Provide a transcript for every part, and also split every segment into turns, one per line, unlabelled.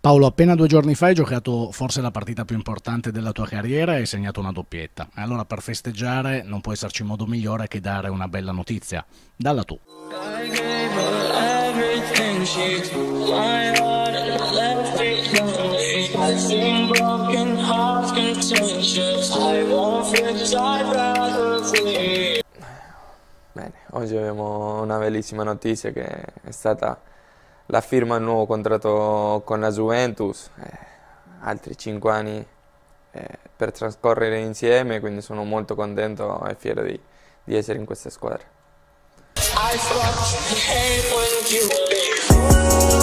Paolo, appena 2 giorni fa hai giocato forse la partita più importante della tua carriera e hai segnato una doppietta. Allora per festeggiare non può esserci modo migliore che dare una bella notizia. Dalla tu.
I gave her everything, she took my heart and left it lonely. I've seen broken hearts contentious, I won't fix, I'd rather flee.
Bene, oggi abbiamo una bellissima notizia che è stata la firma del nuovo contratto con la Juventus, altri 5 anni per trascorrere insieme, quindi sono molto contento e fiero di essere in questa squadra.
I fucking hate when you leave.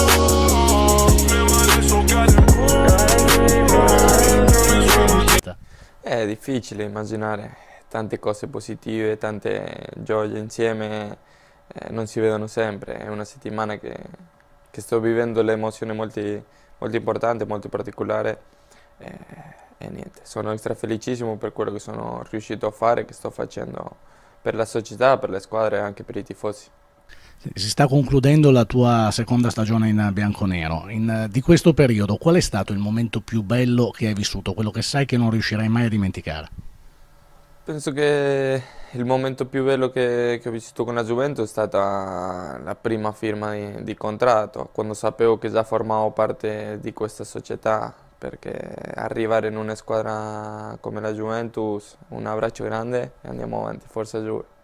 È difficile immaginare tante cose positive, tante gioie insieme, non si vedono sempre. È una settimana che sto vivendo le emozioni molto importanti, molto particolari e niente, sono extra felicissimo per quello che sono riuscito a fare, che sto facendo per la società, per le squadre e anche per i tifosi.
Si sta concludendo la tua seconda stagione in bianconero. Di questo periodo, qual è stato il momento più bello che hai vissuto, quello che sai che non riuscirai mai a dimenticare?
Penso che il momento più bello che ho vissuto con la Juventus è stata la prima firma di contratto, quando sapevo che già formavo parte di questa società, perché arrivare in una squadra come la Juventus, un abbraccio grande e andiamo avanti, forza Juve.